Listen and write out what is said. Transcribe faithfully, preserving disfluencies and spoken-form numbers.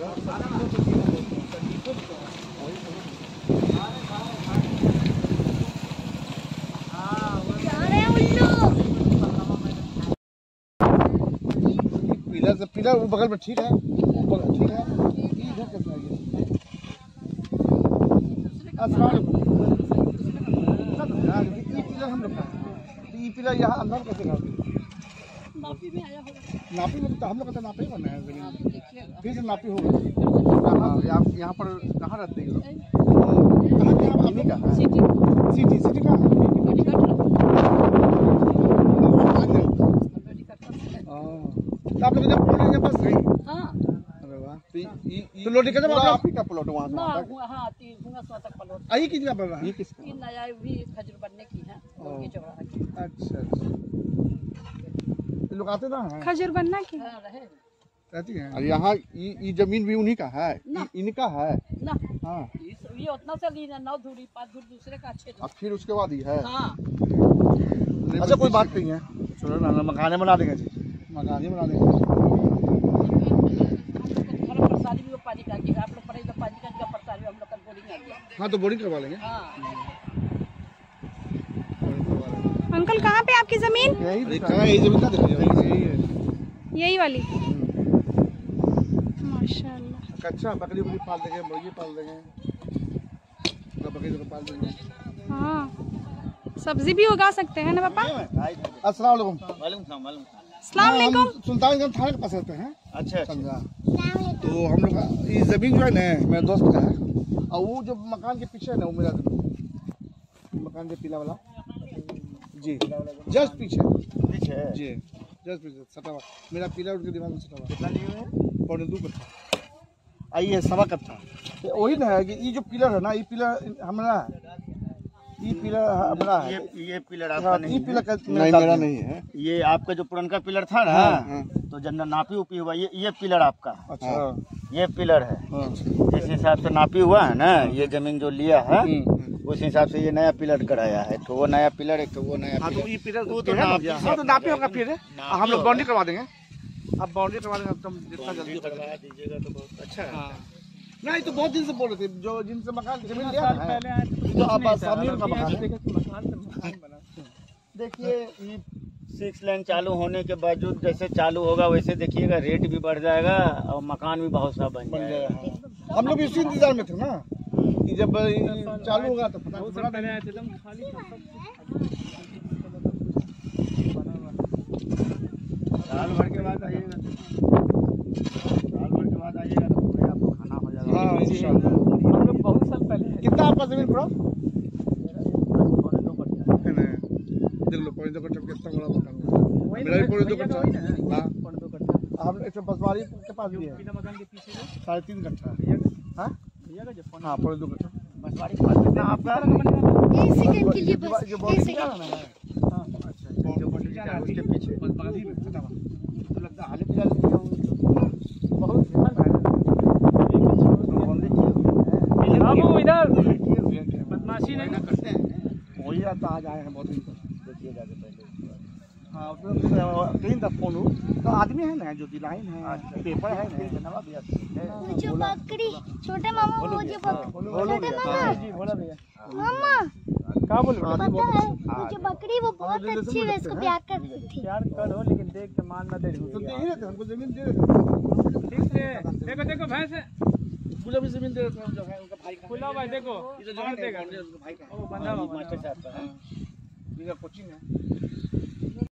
Pillar से pillar वो बगल में ठीक है, ठीक है। इधर कैसे आ गया? ये पिलर हम लोग का, ये पिलर यहाँ अंदर कैसे कर दिया? नापी में आया होगा। नापी में तो हम लोग का तो नापी करना है जमीन, फिर से नापी होगा। यहाँ यहाँ पर कहाँ रहते हैं लोग? कहाँ कहाँ इन्हीं का है? सिटी सिटी सिटी का आप लोग जब पहुंचे बस नहीं? हाँ। अरे वाह। तो लोटी का जब आप ही का प्लॉट वहाँ से वहाँ तक? हाँ, तीन गुना सौ तक प्लॉट। आई कितना पड़ रहा है? ये किसका? ये नया भी खजूर बनने की है, ये चौराहा की। अच्छा अच्छा। ये लोग आते ना हैं? खजूर बनना की? हाँ, रहे। रहती हैं। और यहाँ ये जमीन भी उन्हीं का है? इनका है? ना। हाँ। ये उतना से ली ना, नौ दूरी पाँच दूरी दूसरे का अच्छे। अब फिर उसके बाद ही है? हाँ। अच्छा कोई बात नहीं है, चलो ना मकाने बना देंगे जी, मकाने बना देंगे। प्रसादी भी वो पानी का आप लोग पड़ेगा, पानी का प्रसादी हम लोग का बोरिंग आ गया। हाँ तो बोरिंग करवा लेंगे। अंकल कहाँ पे आपकी जमीन? यही यही जमीन का यही है, यही वाली। माशाल्लाह। अच्छा बकरी बकरी पाल देंगे, मुर्गी पाल देंगे, बकरी पाल देंगे। हाँ सब्जी भी उगा सकते हैं ना पापा? अस्सलाम वालेकुम। अस्सलाम वालेकुम। सुल्तानगंज थाने के पास रहते हैं। अच्छा समझा। तो हम लोग ये जमीन जो है ना मेरे दोस्त का है, और वो जो मकान के पीछे है ना वो मेरा मकान के पीला वाला जी, जस्ट पीछे पीछे जी, जस्ट पीछे सटा हुआ मेरा पीला उनके दीवार में सटा हुआ। कितना लिए हुए? पौने दो कट्ठा। आइए सवा कट्ठा। वही ना है कि ये जो पिलर है ना, ये पिलर हमारा है, ये पिलर हमारा है। ये ये पिलर आपका नहीं, पिलर का नहीं, मेरा नहीं है। ये आपका जो पुराना पिलर था ना, हाँ, तो जब नापी उपी हुआ ये ये पिलर आपका। अच्छा। ये पिलर है, हाँ। जिस हिसाब से नापी हुआ है ना, ये जमीन जो लिया है उस हिसाब से ये नया पिलर कराया है। तो वो नया पिलर एक तो वो नया हाँ, पिलर। तो ये पिलर वो तो नापी होगा, फिर हम लोग बाउंड्री करवा देंगे। अब बाउंड्री करवा देंगे तो जितना जल्दी करवा दीजिएगा तो बहुत अच्छा है। नहीं तो बहुत दिन से बोल रहे थे, जो जिनसे मकान जमीन लिया है पहले आए तो आप सामने का मकान बना। देखिए ये सिक्स लाइन चालू होने के बावजूद जैसे चालू होगा वैसे देखिएगा रेट भी बढ़ जाएगा और मकान भी बहुत सा बन जाएगा। हम लोग इसी इंतजार में थे ना कि जब चालू होगा तो पता साल भर के बाद आइएगा, साल भर के बाद आइएगा तो आपको खाना हो जाएगा। हाँ इंशाल्लाह। हम लोग बहुत साल पहले। कितना आपका जमीन पड़ा? देख लो पौने दो कट्ठा कितना बड़ा मकान है। मेरा भी पौने दो कट्ठा है। हाँ पौने दो कट्ठा। हम एक बसवारी के पास भी है। मकान के पीछे साढ़े तीन कट्ठा। हाँ हाँ पौने दो कट्ठा बसवारी के पास कितना आपका? एक सेकंड के लिए बस एक सेकंड। हाँ अच्छा जो बॉडी जा रहा है उसके पीछे बांधी में खड़ा तो लगता है हाले पिला बहुत फेमस है। बाबू इधर बदमाशी नहीं ना करते हैं, वही आता आज आए हैं बहुत दिन तक। देखिएगा पहले हाँ उसमें कहीं तक फोन हो तो आदमी है ना जो लाइन है पेपर है ना वो जो बकरी छोटे मामा, वो जो छोटे मामा जी बोला भैया मामा क्या बोल रहे हो? वो जो बकरी वो बहुत अच्छी है, इसको प्यार करती थी। प्यार करो लेकिन देख के मान ना दे। तो दे ही रहते हमको जमीन दे देते। ठीक है देखो देखो भैंस है पूरा भी जमीन दे देते हम जो है उनका भाई का। खुला भाई देखो ये जो जमीन देगा भाई का वो बंदा मास्टर साहब का है, कोचिंग है।